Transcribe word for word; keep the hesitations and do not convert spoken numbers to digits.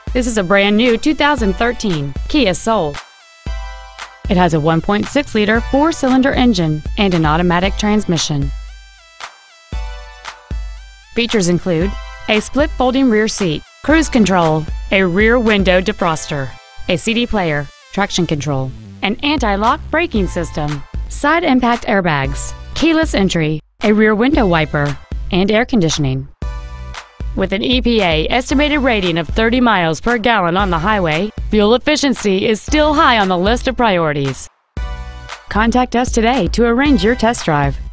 This is a brand new two thousand thirteen Kia Soul. It has a one point six liter four-cylinder engine and an automatic transmission. Features include a split folding rear seat, cruise control, a rear window defroster, a C D player, traction control, an anti-lock braking system, side impact airbags, keyless entry, a rear window wiper, and air conditioning. With an E P A estimated rating of thirty miles per gallon on the highway, fuel efficiency is still high on the list of priorities. Contact us today to arrange your test drive.